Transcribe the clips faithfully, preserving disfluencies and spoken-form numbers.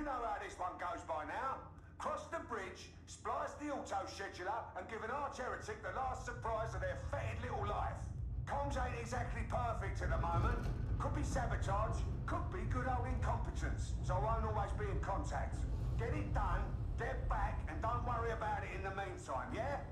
know how this one goes by now. Cross the bridge, splice the auto-scheduler, and give an arch-heretic the last surprise of their fetid little life. Comms ain't exactly perfect at the moment. Could be sabotage, could be good old incompetence, so I won't always be in contact. Get it done, get back, and don't worry about it in the meantime, yeah?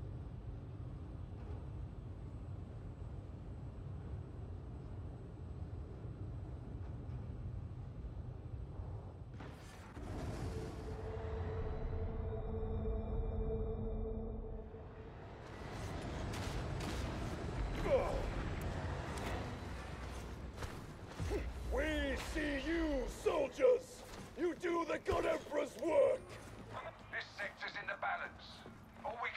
We see you, soldiers! You do the God Emperor's work! This sector's in the balance. All we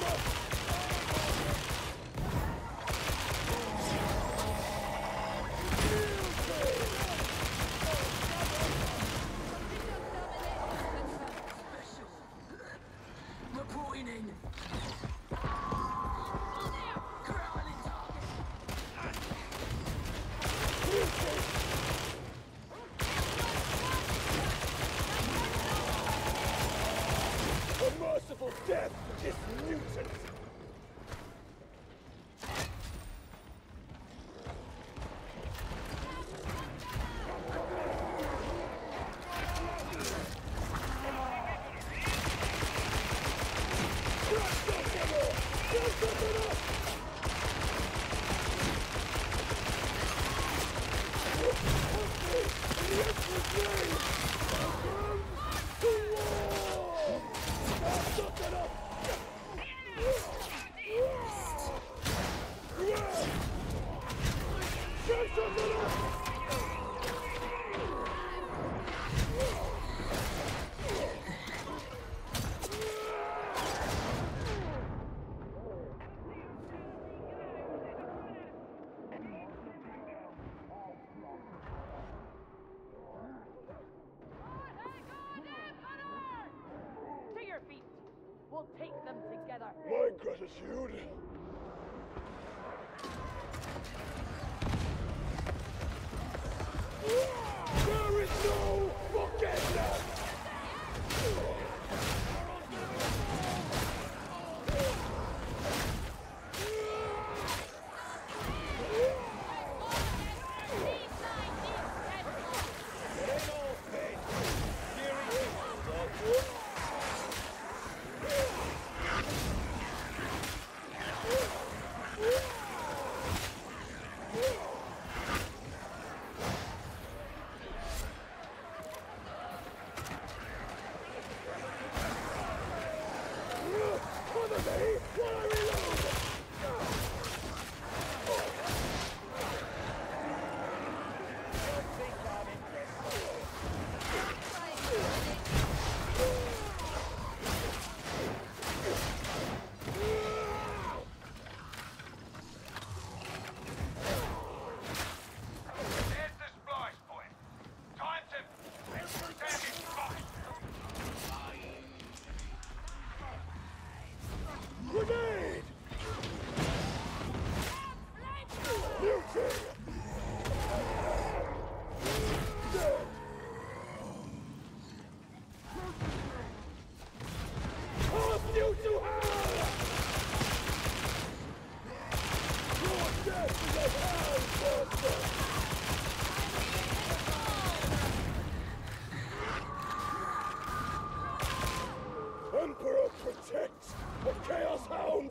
Reporting in. A merciful death is mutant. To your feet. We'll take them together. My gratitude. There is no forgiveness! Grenade! Muting! Dead! Toss you to hell! Your death is a hell monster! Emperor protect the Chaos Hound!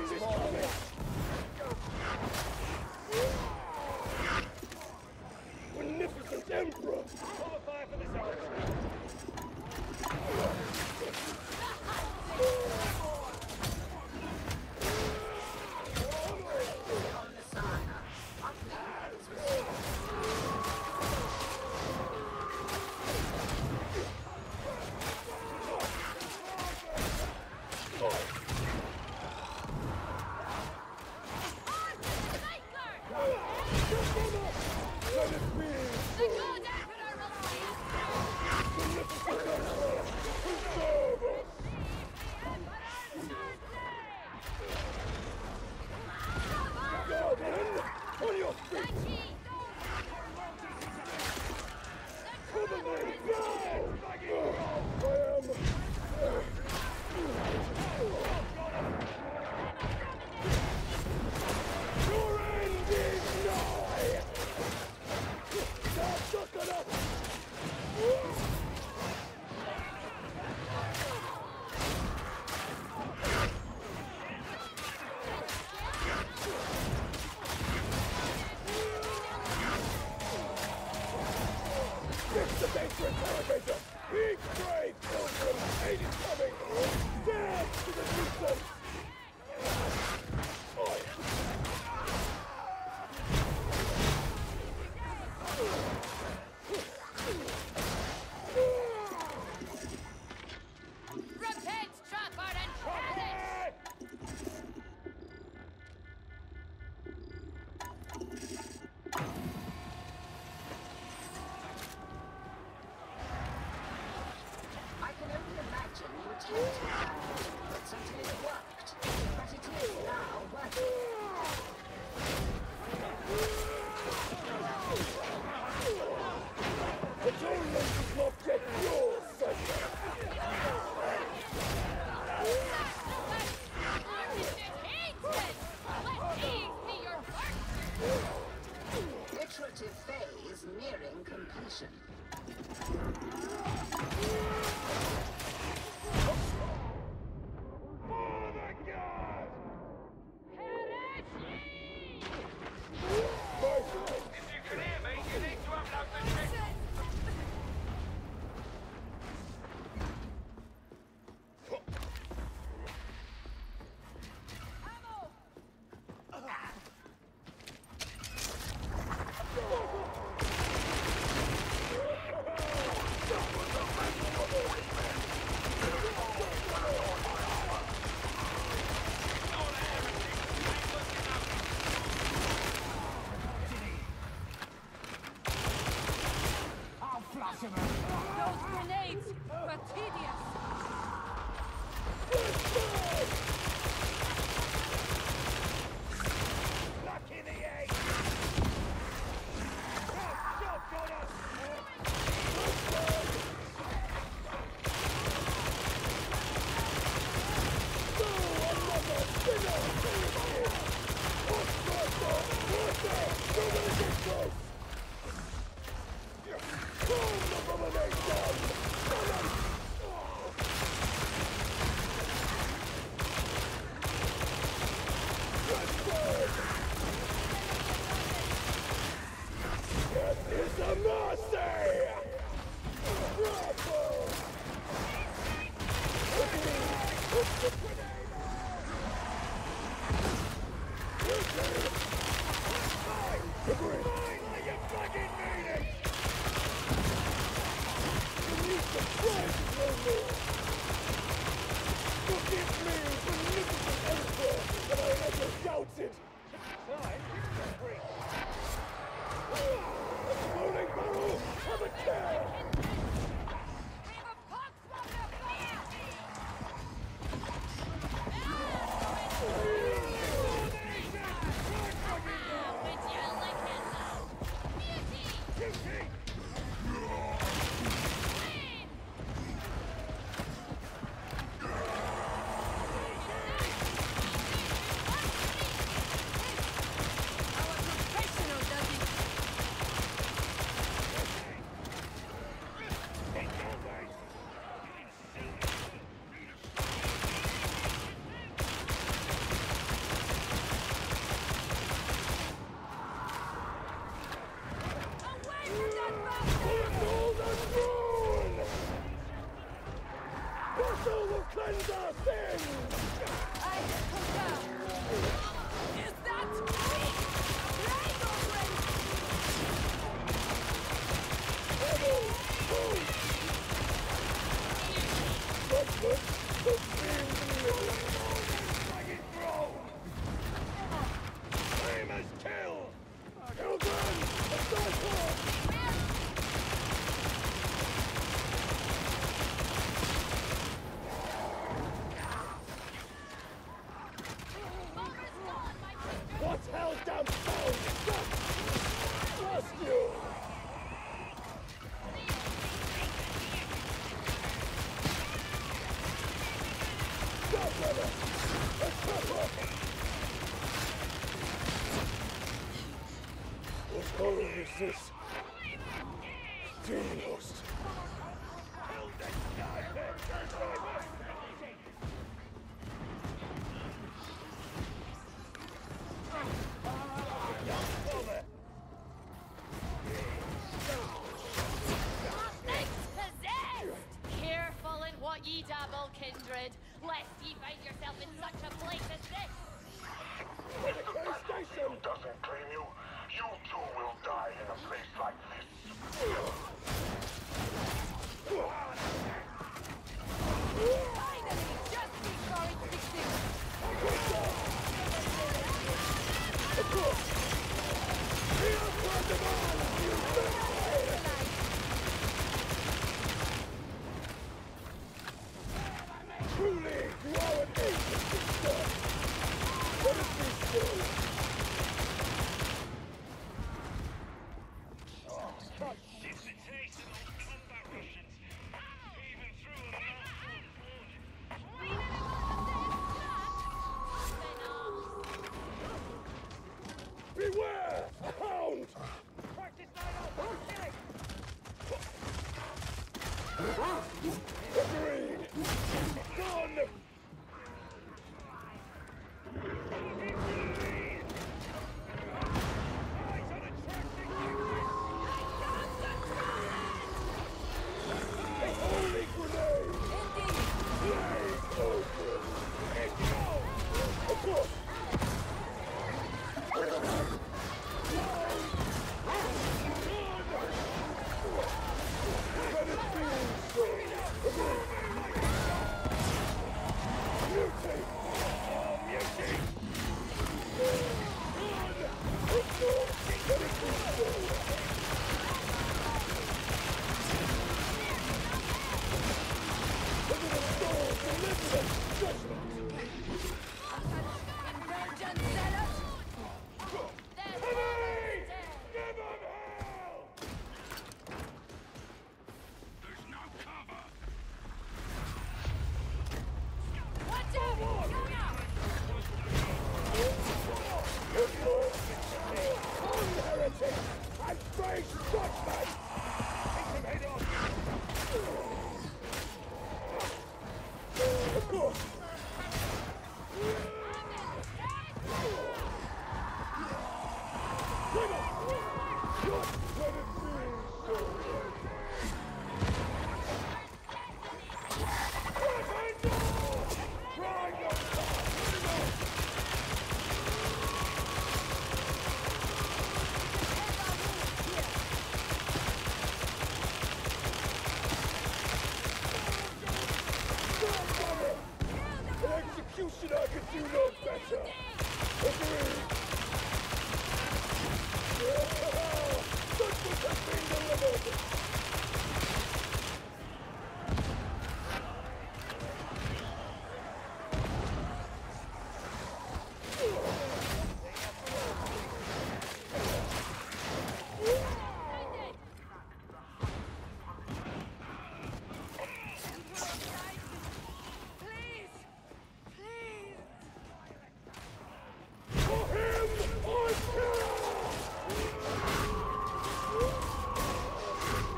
is coming! Magnificent Emperor! Qualify for this order. Let it be! The God Emperor will see us! Magnificent Emperor! Preserve us! Garden! On your feet! Cover me! Now! I am... Your end is nigh! Now suck it up! Fix the danger interrogator! Be brave, pilgrim! Aid is coming! Dare to the distance! Oi! Repent, Trafford and Travis! I can only imagine you attempted that, but certainly it worked. But it is now working. It's only to not get your session! Let these be your works! Iterative phase nearing completion. For the gods! My friend! If you can hear me, you need to upload the check. Those grenades were tedious! Lucky the eight. Shot, shot, got us. It's a mercy! Bravo! It's the grenade! Agree! Finally, you fucking made it! You need to try no more! Forgive me, magnificent emperor, that I ever doubted! Fine. Great. Exploding barrel! Have a care! We have a pox-smoker fire! Let's this? Demon host. Careful in what ye dabble, kindred, lest ye find yourself in such a place as this. If the station doesn't claim you, you too will die in a place like this. Finally, just before it begins. Truly, you are an ancient sister. Let it be so. Beware! A hound! Practice night off! Killing! Agreed! Gone! Eyes on a tracking A holy grenade! Blaze open! And go! Of course! Let it be so! Mutate! Oh, mutate! Of course! Let it be so! Look at the soul deliverance judgment! Honey! Give him hell! There's no cover. Watch out! Go now! Holy heretic! And face judgment! Take him head on! Of course! Bring it! Just let it be so! Griffindor! Grinder! An executioner could do no better! Agreed! Judgment has been delivered! Please! Please! For him, I kill!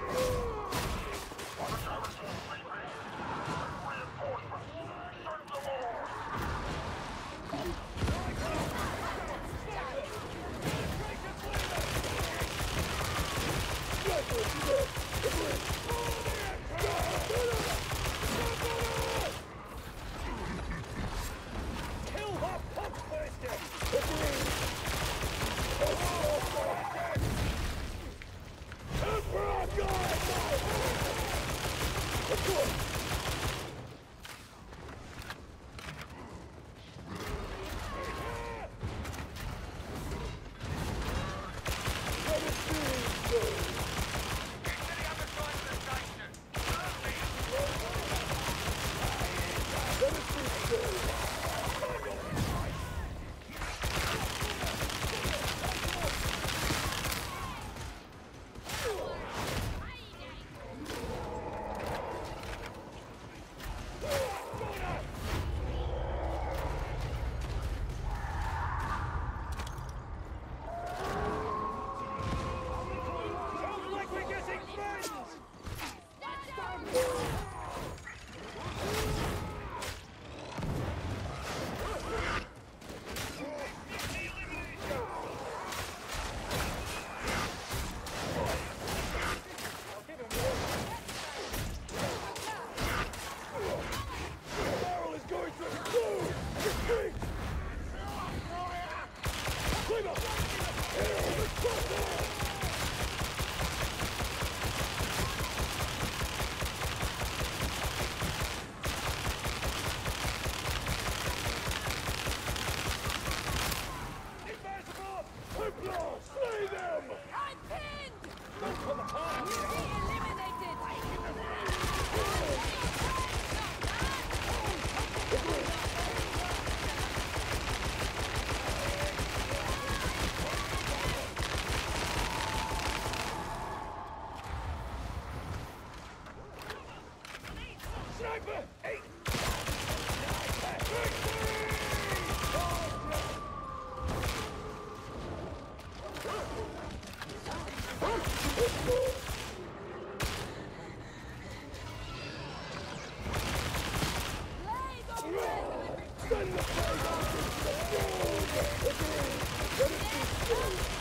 Send the plague into the world! Agree! Let it be so!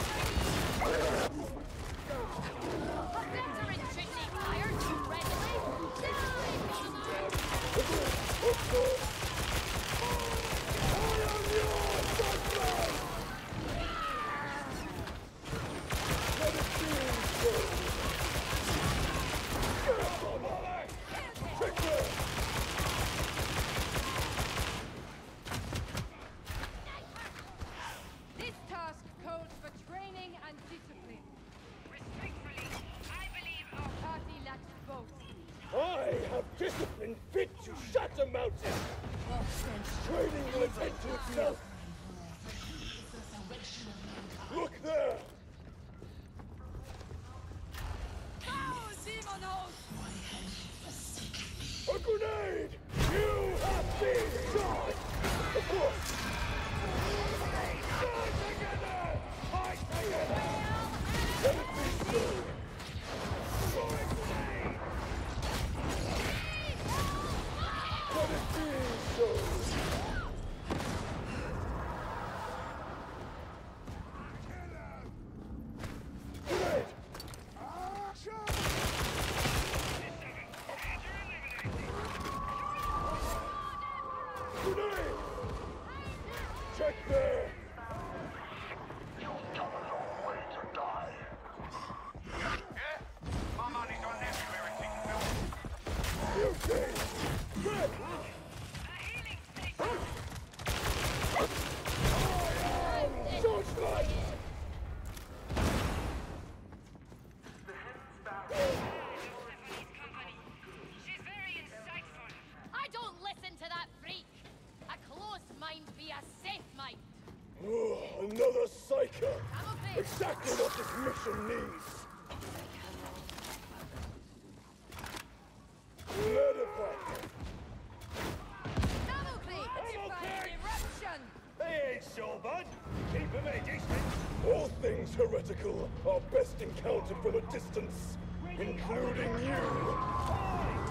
Better retreat the fire too readily. Agree! Of course! I am your judgment! Let it be so! Trickler! This task calls for training and discipline. Respectfully, I believe our party lacks both. I have discipline fit to shatter mountains! Training will attend to itself! Look there! Go, Demonos! A grenade! You have been shot! Of course! Stand together! Fight together! Let it be so! Throwing grenade! Let it be so! Grenade! Grenade! Check there! My money's on everywhere, I think, Phil. You see! Red! I am Judgment! She's very insightful. I don't listen to that freak. A closed mind be a safe mind. Oh, another psycho! Camouflage. Exactly what this mission needs! Medevac! Damocles! Defying eruption! They ain't so bad. Keep them at a distance. All things heretical are best encountered from a distance, including you! Oi!